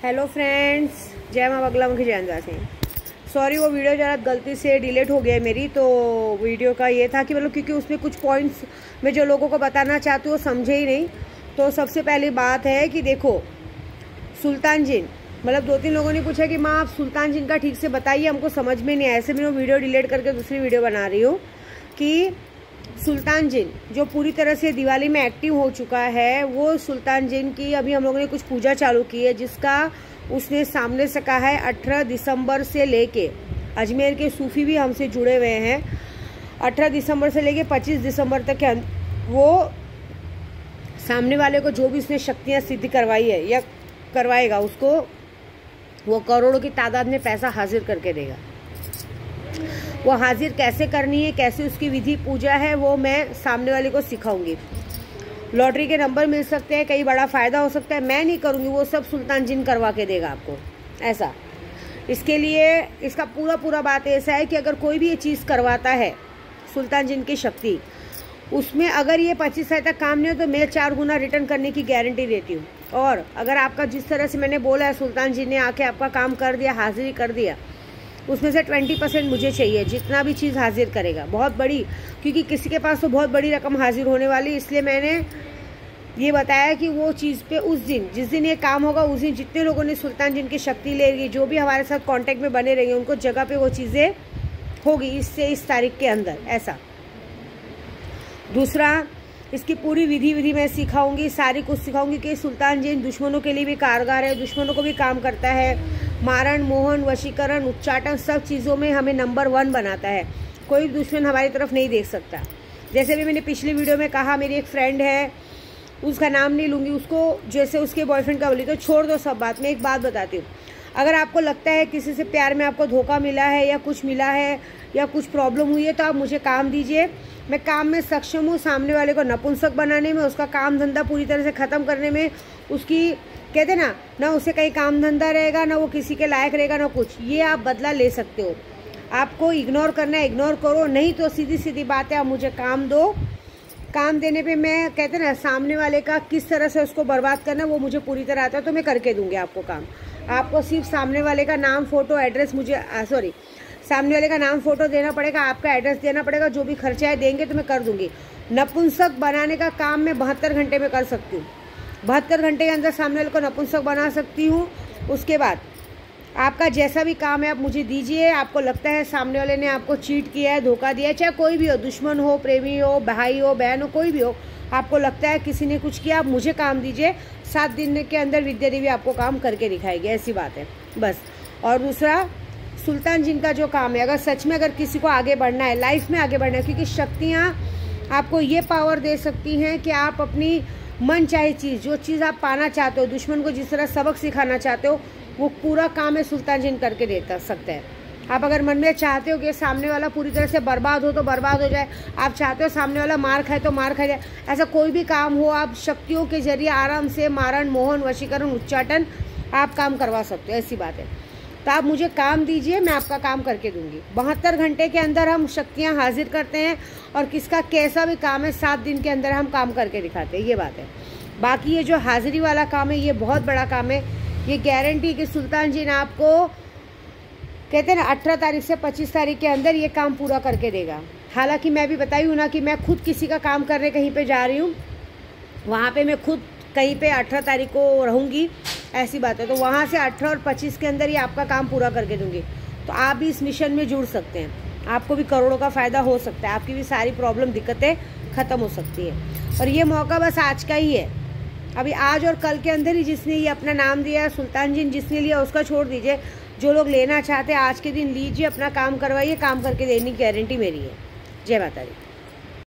Hello friends, जय माँ Baglamukhi जैनजा सिंह। सॉरी, वो वीडियो ज़रा गलती से डिलीट हो गया है मेरी। तो वीडियो का ये था कि मतलब क्योंकि उसमें कुछ पॉइंट्स मैं जो लोगों को बताना चाहती हूँ वो समझे ही नहीं। तो सबसे पहली बात है कि देखो, सुल्तान जिन मतलब 2-3 लोगों ने पूछा कि माँ आप सुल्तान जिन का ठीक से बताइए, हमको समझ में नहीं आया। ऐसे मैं वो वीडियो डिलीट करके दूसरी वीडियो बना रही हूँ कि सुल्तान जिन जो पूरी तरह से दिवाली में एक्टिव हो चुका है, वो सुल्तान जिन की अभी हम लोगों ने कुछ पूजा चालू की है, जिसका उसने सामने से कहा है 18 दिसंबर से लेके, अजमेर के सूफी भी हमसे जुड़े हुए हैं, 18 दिसंबर से लेके 25 दिसंबर तक के वो सामने वाले को जो भी उसने शक्तियाँ सिद्ध करवाई है या करवाएगा, उसको वो करोड़ों की तादाद में पैसा हाजिर करके देगा। वो हाजिर कैसे करनी है, कैसे उसकी विधि पूजा है, वो मैं सामने वाले को सिखाऊंगी। लॉटरी के नंबर मिल सकते हैं, कई बड़ा फ़ायदा हो सकता है, मैं नहीं करूंगी, वो सब सुल्तान जिन करवा के देगा आपको। ऐसा इसके लिए इसका पूरा बात ऐसा है कि अगर कोई भी ये चीज़ करवाता है सुल्तान जिन की शक्ति, उसमें अगर ये 25 साल तक काम नहीं हो तो मैं 4 गुना रिटर्न करने की गारंटी देती हूँ। और अगर आपका जिस तरह से मैंने बोला है, सुल्तान जिन ने आके आपका काम कर दिया, हाजिरी कर दिया, उसमें से 20% मुझे चाहिए। जितना भी चीज़ हाजिर करेगा बहुत बड़ी, क्योंकि किसी के पास तो बहुत बड़ी रकम हाजिर होने वाली, इसलिए मैंने ये बताया कि वो चीज़ पे उस दिन जिस दिन ये काम होगा, उस दिन जितने लोगों ने सुल्तान जिन की शक्ति लेगी, जो भी हमारे साथ कांटेक्ट में बने रहेंगे, उनको जगह पे वो चीज़ें होगी इससे इस तारीख के अंदर। ऐसा दूसरा, इसकी पूरी विधि मैं सिखाऊंगी, सारी कुछ सिखाऊंगी कि सुल्तान जिन दुश्मनों के लिए भी कारगर है, दुश्मनों को भी काम करता है, मारण, मोहन, वशीकरण, उच्चाटन, सब चीज़ों में हमें नंबर 1 बनाता है। कोई दुश्मन हमारी तरफ नहीं देख सकता। जैसे भी मैंने पिछली वीडियो में कहा, मेरी एक फ्रेंड है, उसका नाम नहीं लूँगी, उसको जैसे उसके बॉयफ्रेंड का बोली, तो छोड़ दो सब बात। मैं एक बात बताती हूँ, अगर आपको लगता है किसी से प्यार में आपको धोखा मिला है या कुछ मिला है या कुछ प्रॉब्लम हुई है, तो आप मुझे काम दीजिए। मैं काम में सक्षम हूँ, सामने वाले को नपुंसक बनाने में, उसका काम धंधा पूरी तरह से ख़त्म करने में, उसकी कहते ना उसे कहीं काम धंधा रहेगा, ना वो किसी के लायक रहेगा, ना कुछ। ये आप बदला ले सकते हो। आपको इग्नोर करना है, इग्नोर करो, नहीं तो सीधी बात है, आप मुझे काम दो। काम देने पे मैं कहते ना सामने वाले का किस तरह से उसको बर्बाद करना, वो मुझे पूरी तरह आता है, तो मैं करके दूंगी आपको काम। आपको सिर्फ सामने वाले का नाम, फोटो, एड्रेस सामने वाले का नाम, फोटो देना पड़ेगा, आपका एड्रेस देना पड़ेगा, जो भी खर्चा है देंगे तो मैं कर दूंगी। नपुंसक बनाने का काम मैं 72 घंटे में कर सकती हूँ। 72 घंटे के अंदर सामने वाले को नपुंसक बना सकती हूँ। उसके बाद आपका जैसा भी काम है आप मुझे दीजिए। आपको लगता है सामने वाले ने आपको चीट किया है, धोखा दिया है, चाहे कोई भी हो, दुश्मन हो, प्रेमी हो, भाई हो, बहन हो, कोई भी हो, आपको लगता है किसी ने कुछ किया, आप मुझे काम दीजिए। 7 दिन के अंदर विद्या देवी आपको काम करके दिखाएगी, ऐसी बात है बस। और दूसरा, सुल्तान जिन का जो काम है, अगर सच में अगर किसी को आगे बढ़ना है, लाइफ में आगे बढ़ना है, क्योंकि शक्तियाँ आपको ये पावर दे सकती हैं कि आप अपनी मन चाहे चीज़, जो चीज़ आप पाना चाहते हो, दुश्मन को जिस तरह सबक सिखाना चाहते हो, वो पूरा काम है सुल्तान जिन करके देता सकते हैं। आप अगर मन में चाहते हो कि सामने वाला पूरी तरह से बर्बाद हो तो बर्बाद हो जाए, आप चाहते हो सामने वाला मार खाए तो मार खा जाए, ऐसा कोई भी काम हो, आप शक्तियों के जरिए आराम से मारण, मोहन, वशीकरण, उच्चाटन आप काम करवा सकते हो, ऐसी बात है। तो आप मुझे काम दीजिए, मैं आपका काम करके दूंगी। 72 घंटे के अंदर हम शक्तियाँ हाजिर करते हैं, और किसका कैसा भी काम है 7 दिन के अंदर हम काम करके दिखाते हैं, ये बात है। बाकी ये जो हाजिरी वाला काम है, ये बहुत बड़ा काम है। ये गारंटी कि सुल्तान जिन आपको कहते हैं ना 18 तारीख से 25 तारीख के अंदर ये काम पूरा करके देगा। हालांकि मैं भी बताई हूँ ना कि मैं खुद किसी का काम करने कहीं पे जा रही हूँ, वहाँ पे मैं खुद कहीं पे 18 तारीख को रहूँगी, ऐसी बात है। तो वहाँ से 18 और 25 के अंदर ही आपका काम पूरा करके दूँगी। तो आप भी इस मिशन में जुड़ सकते हैं, आपको भी करोड़ों का फ़ायदा हो सकता है, आपकी भी सारी प्रॉब्लम, दिक्कतें ख़त्म हो सकती है। और ये मौका बस आज का ही है, अभी आज और कल के अंदर ही। जिसने ये अपना नाम दिया सुल्तान जिन, जिसने लिया उसका छोड़ दीजिए, जो लोग लेना चाहते हैं आज के दिन लीजिए, अपना काम करवाइए, काम करके देने की गारंटी मेरी है। जय माता दी।